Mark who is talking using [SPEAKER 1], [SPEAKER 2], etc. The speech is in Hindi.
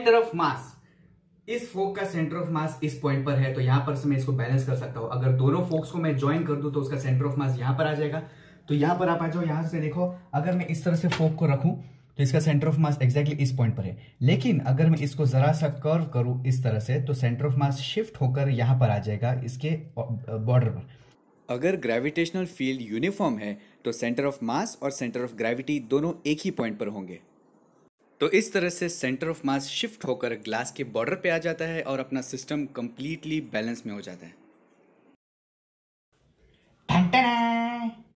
[SPEAKER 1] सेंटर ऑफ मास, इस फोक का सेंटर ऑफ मास इस पॉइंट पर है, तो यहां पर से मैं इसको बैलेंस कर सकता हूं। अगर दोनों फोक्स को मैं ज्वाइन कर दूं तो उसका सेंटर ऑफ मास यहां पर आ जाएगा। तो यहां पर आप आ जाओ, यहां से देखो, अगर मैं इस तरह से फोक को रखूं तो इसका सेंटर ऑफ मास एग्जैक्टली इस पॉइंट पर है। लेकिन अगर मैं इसको जरा सा कर्व करूं इस तरह से, तो सेंटर ऑफ मास शिफ्ट होकर यहां पर आ जाएगा, इसके बॉर्डर पर।
[SPEAKER 2] अगर ग्रेविटेशनल फील्ड यूनिफॉर्म है तो सेंटर ऑफ मास और सेंटर ऑफ ग्रेविटी दोनों एक ही पॉइंट पर होंगे। तो इस तरह से सेंटर ऑफ मास शिफ्ट होकर ग्लास के बॉर्डर पे आ जाता है और अपना सिस्टम कंप्लीटली बैलेंस में हो जाता है।